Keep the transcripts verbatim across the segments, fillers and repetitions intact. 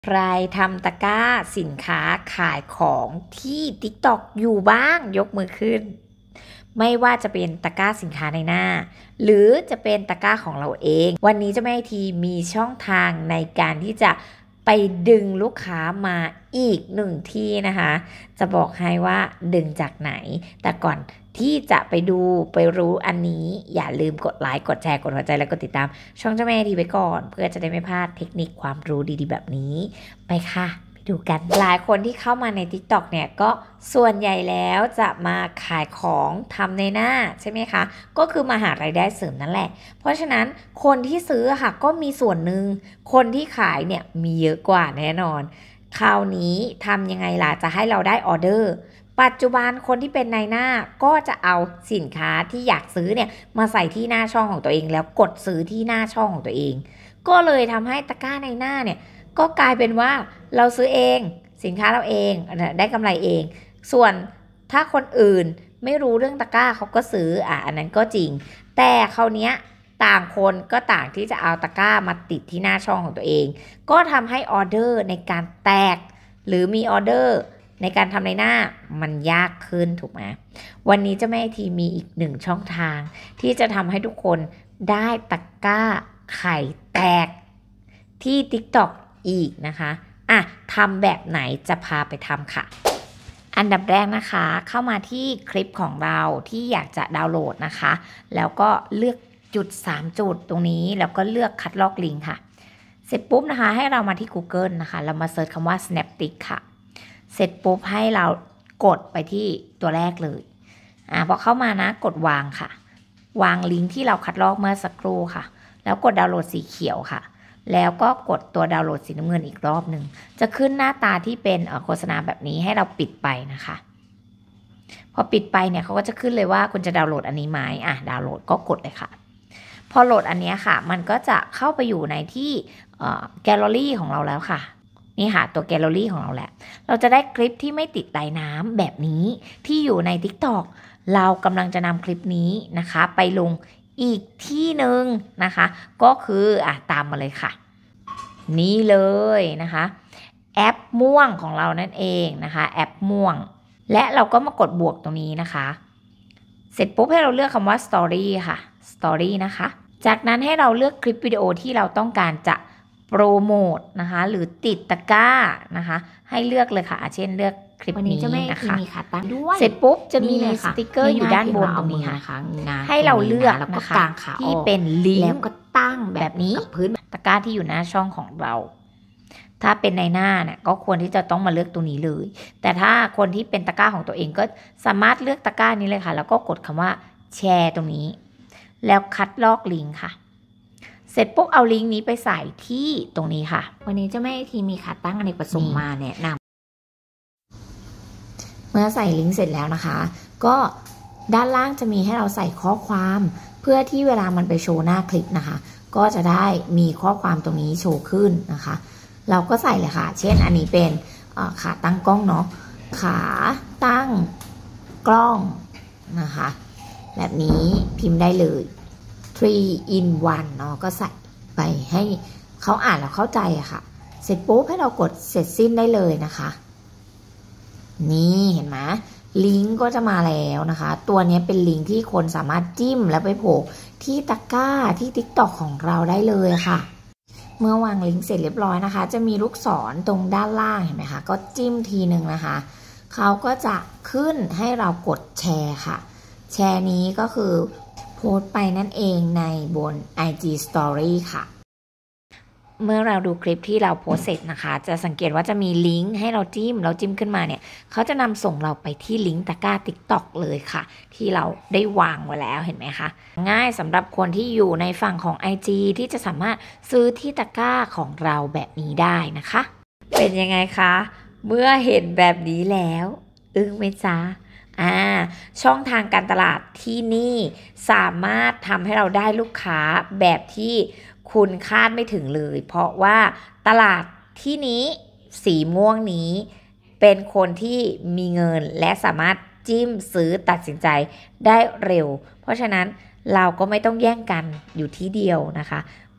ใครทำตะกร้าสินค้าขายของที่ ติ๊กต็อก อยู่บ้างยกมือขึ้นไม่ว่าจะเป็นตะกร้าสินค้าในหน้าหรือจะเป็นตะกร้าของเราเองวันนี้เจ้าแม่ทีมีช่องทางในการที่จะไปดึงลูกค้ามาอีกหนึ่งที่นะคะจะบอกให้ว่าดึงจากไหนแต่ก่อนที่จะไปดูไปรู้อันนี้อย่าลืมกดไลค์กดแชร์กดหัวใจแล้วกดติดตามช่องเจ้าแม่ทีไปก่อนเพื่อจะได้ไม่พลาดเทคนิคความรู้ดีๆแบบนี้ไปค่ะไปดูกันหลายคนที่เข้ามาใน ติ๊กต็อก เนี่ยก็ส่วนใหญ่แล้วจะมาขายของทำในหน้าใช่ไหมคะก็คือมาหารายได้เสริมนั่นแหละเพราะฉะนั้นคนที่ซื้อค่ะก็มีส่วนหนึ่งคนที่ขายเนี่ยมีเยอะกว่าแน่นอนคราวนี้ทำยังไงล่ะจะให้เราได้ออเดอร์ปัจจุบันคนที่เป็นนายหน้าก็จะเอาสินค้าที่อยากซื้อเนี่ยมาใส่ที่หน้าช่องของตัวเองแล้วกดซื้อที่หน้าช่องของตัวเองก็เลยทำให้ตะกร้าในหน้าเนี่ยก็กลายเป็นว่าเราซื้อเองสินค้าเราเองได้กำไรเองส่วนถ้าคนอื่นไม่รู้เรื่องตะกร้าเขาก็ซื้ออ่ะอันนั้นก็จริงแต่คราวนี้ต่างคนก็ต่างที่จะเอาตะกร้ามาติดที่หน้าช่องของตัวเองก็ทำให้ออเดอร์ในการแตกหรือมีออเดอร์ในการทำในหน้ามันยากขึ้นถูกไหมวันนี้เจ้าแม่ทีมีอีกหนึ่งช่องทางที่จะทำให้ทุกคนได้ตะกร้าไข่แตกที่ ติ๊กต็อก อีกนะคะอ่ะทำแบบไหนจะพาไปทำค่ะอันดับแรกนะคะเข้ามาที่คลิปของเราที่อยากจะดาวน์โหลดนะคะแล้วก็เลือกจุดสามจุดตรงนี้แล้วก็เลือกคัดลอกลิงก์ค่ะเสร็จปุ๊บนะคะให้เรามาที่ กูเกิล นะคะเรามาเซิร์ชคำว่า Snaptic ค่ะเสร็จปุ๊บให้เรากดไปที่ตัวแรกเลยอ่าพอเข้ามานะกดวางค่ะวางลิงก์ที่เราคัดลอกเมื่อสักครู่ค่ะแล้วกดดาวน์โหลดสีเขียวค่ะแล้วก็กดตัวดาวน์โหลดสีน้ำเงินอีกรอบหนึ่งจะขึ้นหน้าตาที่เป็นโฆษณาแบบนี้ให้เราปิดไปนะคะพอปิดไปเนี่ยเขาก็จะขึ้นเลยว่าคุณจะดาวน์โหลดอันนี้ไหมอ่ะดาวน์โหลดก็กดเลยค่ะพอโหลดอันนี้ค่ะมันก็จะเข้าไปอยู่ในที่แกลเลอรี่ของเราแล้วค่ะนี่ค่ะตัวแกลเลอรี่ของเราแหละเราจะได้คลิปที่ไม่ติดลายน้ำแบบนี้ที่อยู่ใน ติ๊กต็อก เรากำลังจะนำคลิปนี้นะคะไปลงอีกที่หนึ่งนะคะก็คืออ่ะตามมาเลยค่ะนี่เลยนะคะแอปม่วงของเรานั่นเองนะคะแอปม่วงและเราก็มากดบวกตรงนี้นะคะเสร็จปุ๊บให้เราเลือกคำว่า Story ค่ะ Story นะคะจากนั้นให้เราเลือกคลิปวิดีโอที่เราต้องการจะโปรโมทนะคะหรือติดตะกร้านะคะให้เลือกเลยค่ะเช่นเลือกคลิปนี้นะคะมีขาตั้งด้วยเสร็จปุ๊บจะมีสติ๊กเกอร์อยู่ด้านบนตรงนี้ค่ะให้เราเลือกนะคะที่เป็นลิงก์แล้วก็ตั้งแบบนี้กับพื้นตะกร้าที่อยู่หน้าช่องของเราถ้าเป็นในหน้าเนี่ยก็ควรที่จะต้องมาเลือกตรงนี้เลยแต่ถ้าคนที่เป็นตะกร้าของตัวเองก็สามารถเลือกตะกร้านี้เลยค่ะแล้วก็กดคำว่าแชร์ตรงนี้แล้วคัดลอกลิงก์ค่ะเสร็จปุ๊บเอาลิงก์นี้ไปใส่ที่ตรงนี้ค่ะวันนี้เจ้าแม่ทีมีขาตั้งอเนกประสงค์มาแนะนำเมื่อใส่ลิงก์เสร็จแล้วนะคะก็ด้านล่างจะมีให้เราใส่ข้อความเพื่อที่เวลามันไปโชว์หน้าคลิปนะคะก็จะได้มีข้อความตรงนี้โชว์ขึ้นนะคะเราก็ใส่เลยค่ะเช่นอันนี้เป็นขาตั้งกล้องเนาะขาตั้งกล้องนะคะแบบนี้พิมพ์ได้เลยthree in one เนาะก็ใส่ไปให้เขาอ่านแล้วเข้าใจอะค่ะเสร็จปุ๊บให้เรากดเสร็จสิ้นได้เลยนะคะนี่เห็นไหมลิงก์ก็จะมาแล้วนะคะตัวนี้เป็นลิงก์ที่คนสามารถจิ้มแล้วไปโผล่ที่ตะกร้าที่ ติ๊กต็อก ของเราได้เลยค่ะเมื่อวางลิงก์เสร็จเรียบร้อยนะคะจะมีลูกศรตรงด้านล่างเห็นไหมคะก็จิ้มทีหนึ่งนะคะเขาก็จะขึ้นให้เรากดแชร์ค่ะแชร์นี้ก็คือโพสต์ไปนั่นเองในบน ไอ จี Story ค่ะเมื่อเราดูคลิปที่เราโพสเสร็จนะคะจะสังเกตว่าจะมีลิงก์ให้เราจิ้มเราจิ้มขึ้นมาเนี่ยเขาจะนำส่งเราไปที่ลิงก์ตะกร้า ติ๊กต็อก เลยค่ะที่เราได้วางไว้แล้วเห็นไหมคะง่ายสำหรับคนที่อยู่ในฝั่งของ ไอ จี ที่จะสามารถซื้อที่ตะกร้าของเราแบบนี้ได้นะคะเป็นยังไงคะเมื่อเห็นแบบนี้แล้วอึ้งไหมจ๊ะอ่าช่องทางการตลาดที่นี่สามารถทำให้เราได้ลูกค้าแบบที่คุณคาดไม่ถึงเลยเพราะว่าตลาดที่นี้สีม่วงนี้เป็นคนที่มีเงินและสามารถจิ้มซื้อตัดสินใจได้เร็วเพราะฉะนั้นเราก็ไม่ต้องแย่งกันอยู่ที่เดียวนะคะ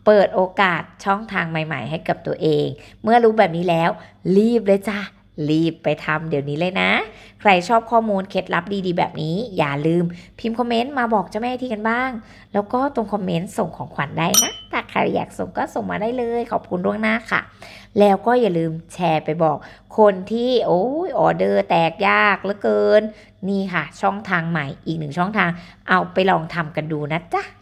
เปิดโอกาสช่องทางใหม่ๆให้กับตัวเองเมื่อรู้แบบนี้แล้วรีบเลยจ้ะรีบไปทำเดี๋ยวนี้เลยนะใครชอบข้อมูลเคล็ดลับดีๆแบบนี้อย่าลืมพิมพ์คอมเมนต์มาบอกเจ้าแม่ที่กันบ้างแล้วก็ตรงคอมเมนต์ส่งของขวัญได้นะถ้าใครอยากส่งก็ส่งมาได้เลยขอบคุณล่วงหน้าค่ะแล้วก็อย่าลืมแชร์ไปบอกคนที่โอ้ยออเดอร์แตกยากเหลือเกินนี่ค่ะช่องทางใหม่อีกหนึ่งช่องทางเอาไปลองทำกันดูนะจ๊ะ